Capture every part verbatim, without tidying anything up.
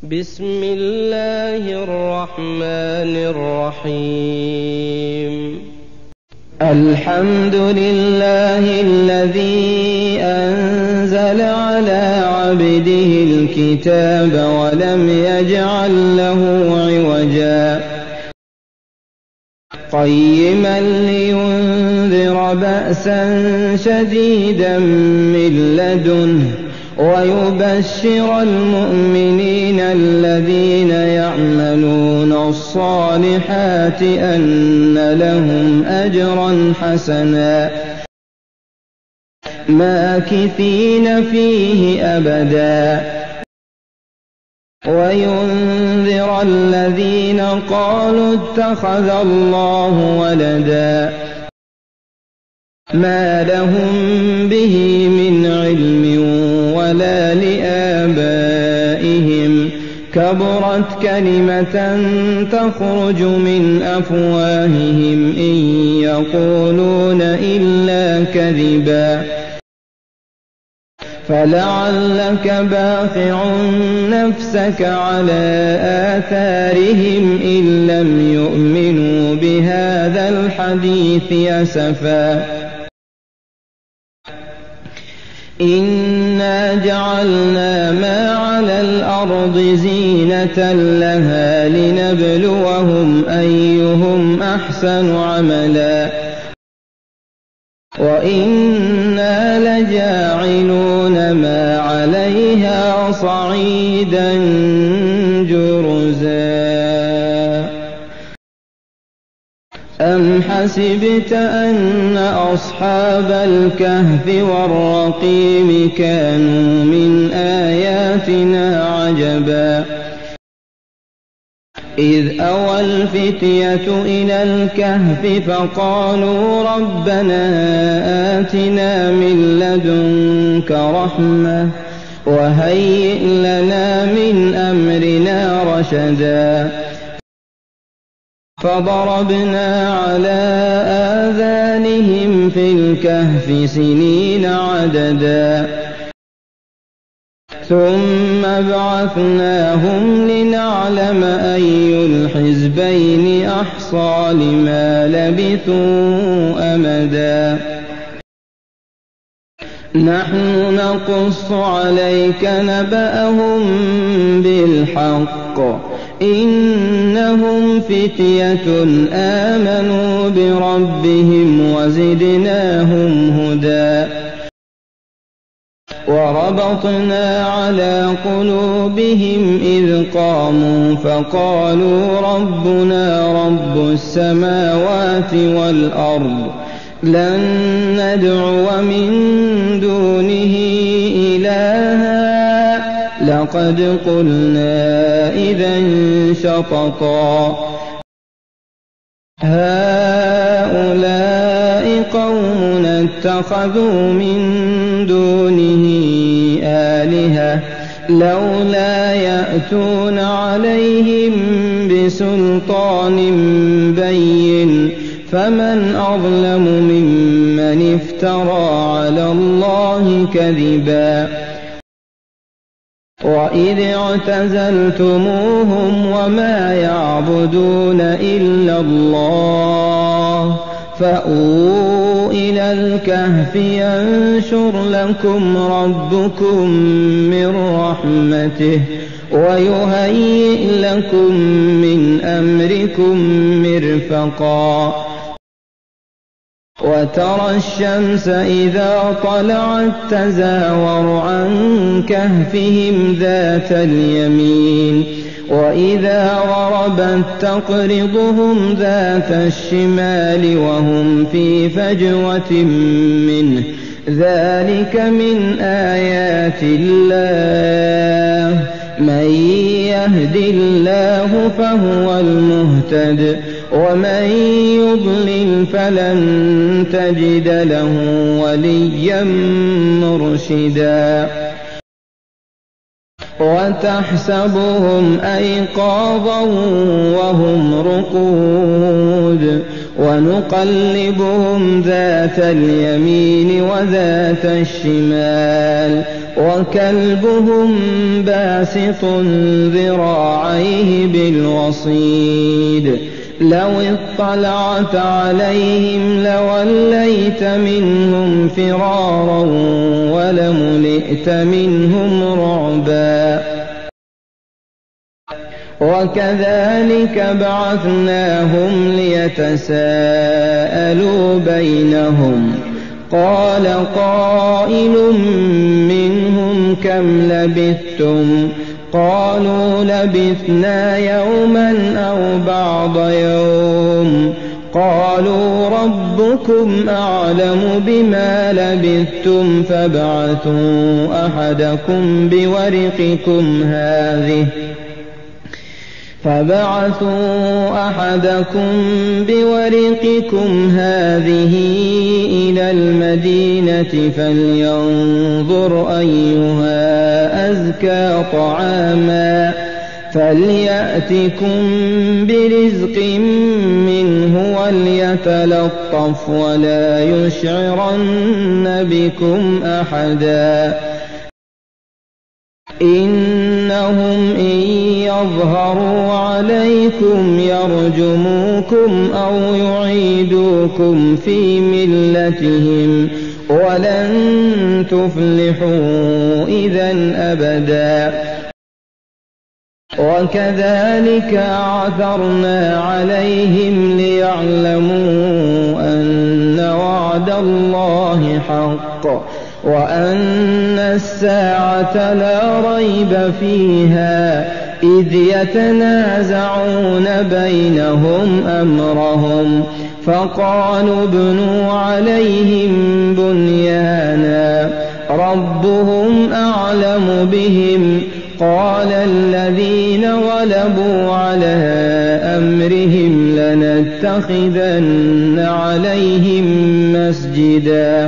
بسم الله الرحمن الرحيم الحمد لله الذي أنزل على عبده الكتاب ولم يجعل له عوجا قيما لينذر بأسا شديدا من لدنه ويبشر المؤمنين الذين يعملون الصالحات أن لهم أجرا حسنا ماكثين فيه أبدا وينذر الذين قالوا اتخذ الله ولدا ما لهم به من علم ولا لآبائهم كبرت كلمة تخرج من أفواههم إن يقولون إلا كذبا فلعلك باخع نفسك على آثارهم إن لم يؤمنوا بهذا الحديث أسفا إنا جعلنا ما على الأرض زينة لها لنبلوهم أيهم أحسن عملا وإنا لجاعلون ما عليها صعيدا جرزا أم حسبت أن أصحاب الكهف والرقيم كانوا من آياتنا عجبا إذ أوى الفتية إلى الكهف فقالوا ربنا آتنا من لدنك رحمة وهيئ لنا من أمرنا رشدا فضربنا على آذانهم في الكهف سنين عددا ثم بعثناهم لنعلم أي الحزبين أحصى لما لبثوا أمدا نحن نقص عليك نبأهم بالحق إنهم فتية آمنوا بربهم وزدناهم هدى وربطنا على قلوبهم إذ قاموا فقالوا ربنا رب السماوات والأرض لن ندعو من دونه إلها لقد قلنا إذا شططا هؤلاء قومنا اتخذوا من دونه آلهة لولا يأتون عليهم بسلطان بين فمن أظلم ممن افترى على الله كذبا وإذ اعتزلتموهم وما يعبدون إلا الله فأووا إلى الكهف ينشر لكم ربكم من رحمته ويهيئ لكم من أمركم مرفقا وترى الشمس إذا طلعت تزاور عن كهفهم ذات اليمين وإذا غربت تقرضهم ذات الشمال وهم في فجوة منه ذلك من آيات الله من يهد الله فهو المهتد ومن يضلل فلن تجد له وليا مرشدا وتحسبهم أيقاظا وهم رقود ونقلبهم ذات اليمين وذات الشمال وكلبهم باسط ذراعيه بالوصيد لو اطلعت عليهم لوليت منهم فرارا ولملئت منهم رعبا وكذلك بعثناهم ليتساءلوا بينهم قال قائل منهم كم لبثتم قالوا لبثنا يوما أو بعض يوم قالوا ربكم أعلم بما لبثتم فابعثوا أحدكم بورقكم هذه فبعثوا أحدكم بورقكم هذه إلى المدينة فلينظر أيها أزكى طعاما فليأتكم برزق منه وليتلطف ولا يشعرن بكم أحدا إنهم إن يظهروا عليكم يرجموكم أو يعيدوكم في ملتهم ولن تفلحوا إذا أبدا وكذلك أعثرنا عليهم ليعلموا أن وعد الله حق وأن الساعة لا ريب فيها إذ يتنازعون بينهم أمرهم فقالوا ابنوا عليهم بنيانا ربهم أعلم بهم قال الذين غلبوا على أمرهم لنتخذن عليهم مسجدا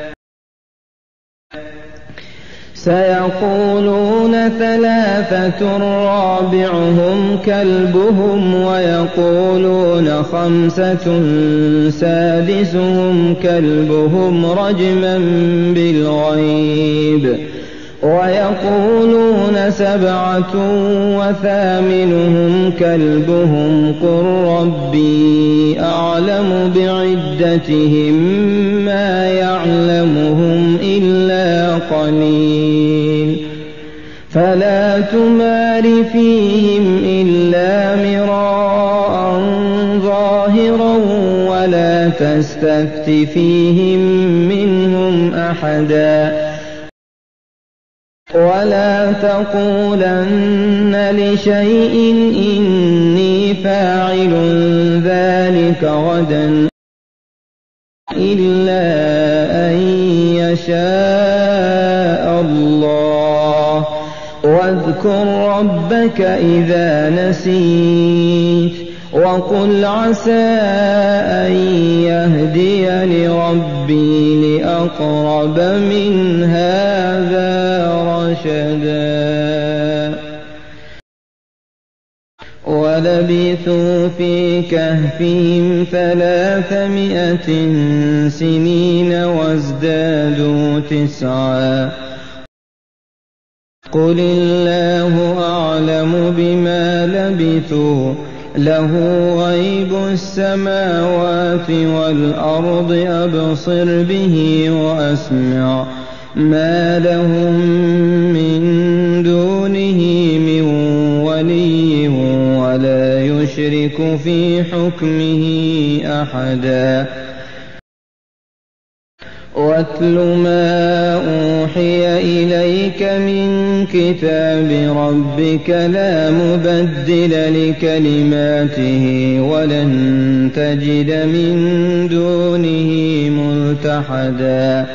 سيقولون ثلاثة رابعهم كلبهم ويقولون خمسة سادسهم كلبهم رجما بالغيب ويقولون سبعة وثامنهم كلبهم قل ربي أعلم بعدتهم ما يعلمهم إلا قليل فلا تمار فيهم إلا مراء ظاهرا ولا تستفت فيهم منهم أحدا ولا تقولن لشيء إني فاعل ذلك غدا إلا أن يشاء الله واذكر ربك إذا نسيت وقل عسى أن يهديني ربي لأقرب من هذا رشدا ولبثوا في كهفهم ثلاثمائة سنين وازدادوا تسعا قل الله أعلم بما لبثوا له غيب السماوات والأرض أبصر به وأسمع ما لهم من دونه من ولي ولا يشرك في حكمه أحدا واتل ما أوحي إليك من كتاب ربك لا مبدل لكلماته ولن تجد من دونه ملتحدا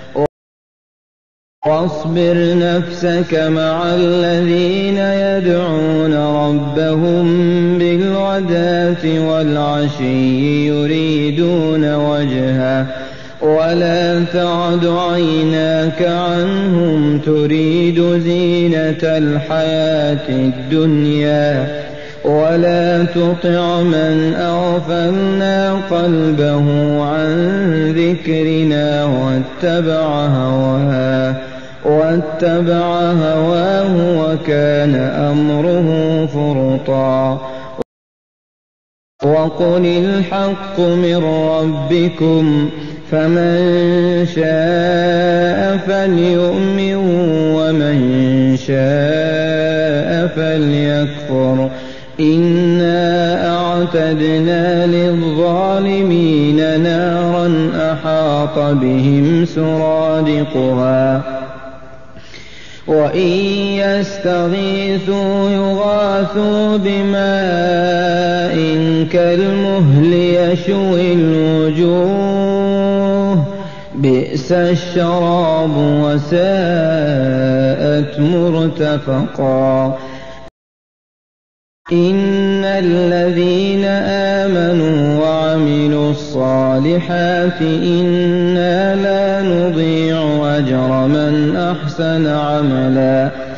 واصبر نفسك مع الذين يدعون ربهم بالغداة والعشي يريدون وجهه ولا تعد عيناك عنهم تريد زينة الحياة الدنيا ولا تطع من أغفلنا قلبه عن ذكرنا واتبع هواه واتبع هواه وكان أمره فرطا وقل الحق من ربكم فمن شاء فليؤمن ومن شاء فليكفر إنا أعتدنا للظالمين نارا أحاط بهم سرادقها وإن يستغيثوا يغاثوا بماء كالمهل يشوي الوجوه بئس الشراب وساءت مرتفقا إن الذين آمنوا وعملوا الصالحات إنا لا نضيع أجر من أحسن عملا